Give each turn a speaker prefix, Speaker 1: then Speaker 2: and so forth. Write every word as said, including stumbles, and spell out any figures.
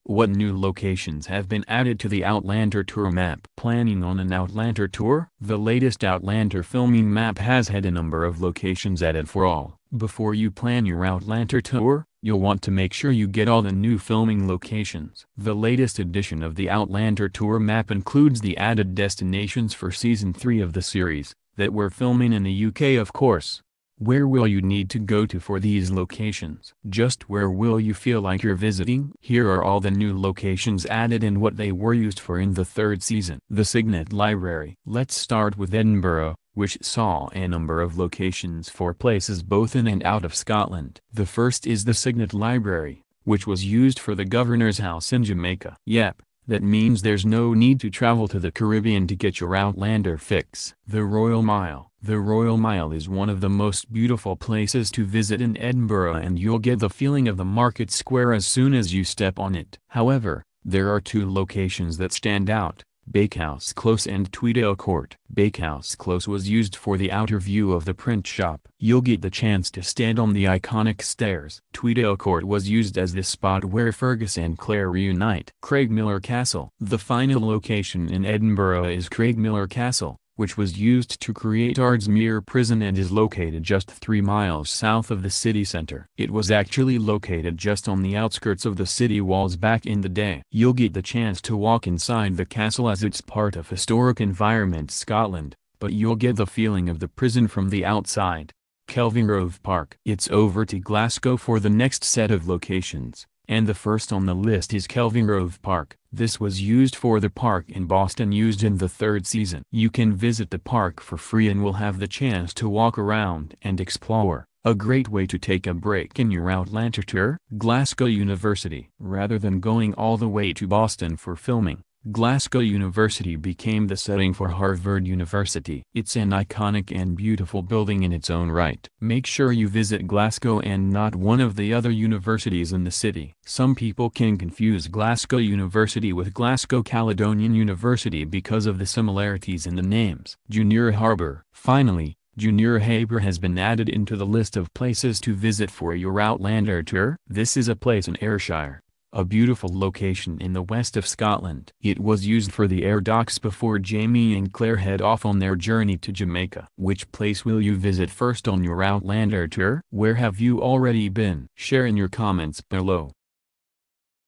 Speaker 1: What new locations have been added to the Outlander tour map? Planning on an Outlander tour? The latest Outlander filming map has had a number of locations added for all. Before you plan your Outlander tour, you'll want to make sure you get all the new filming locations. The latest edition of the Outlander tour map includes the added destinations for season three of the series, that we're filming in the U K of course. Where will you need to go to for these locations? Just where will you feel like you're visiting? Here are all the new locations added and what they were used for in the third season. The Signet Library. Let's start with Edinburgh, which saw a number of locations for places both in and out of Scotland. The first is the Signet Library, which was used for the Governor's House in Jamaica. Yep. That means there's no need to travel to the Caribbean to get your Outlander fix. The Royal Mile. The Royal Mile is one of the most beautiful places to visit in Edinburgh, and you'll get the feeling of the market square as soon as you step on it. However, there are two locations that stand out: Bakehouse Close and Tweedale Court. Bakehouse Close was used for the outer view of the print shop. You'll get the chance to stand on the iconic stairs. Tweedale Court was used as the spot where Fergus and Claire reunite. Craigmillar Castle. The final location in Edinburgh is Craigmillar Castle, which was used to create Ardsmuir Prison and is located just three miles south of the city centre. It was actually located just on the outskirts of the city walls back in the day. You'll get the chance to walk inside the castle as it's part of Historic Environment Scotland, but you'll get the feeling of the prison from the outside. Kelvingrove Park. It's over to Glasgow for the next set of locations, and the first on the list is Kelvingrove Park. This was used for the park in Boston used in the third season. You can visit the park for free and will have the chance to walk around and explore. A great way to take a break in your Outlander tour. Glasgow University. Rather than going all the way to Boston for filming, Glasgow University became the setting for Harvard University. It's an iconic and beautiful building in its own right. Make sure you visit Glasgow and not one of the other universities in the city. Some people can confuse Glasgow University with Glasgow Caledonian University because of the similarities in the names. Junior Harbour. Finally, Junior Harbour has been added into the list of places to visit for your Outlander tour. This is a place in Ayrshire, a beautiful location in the west of Scotland. It was used for the air docks before Jamie and Claire head off on their journey to Jamaica. Which place will you visit first on your Outlander tour? Where have you already been? Share in your comments below.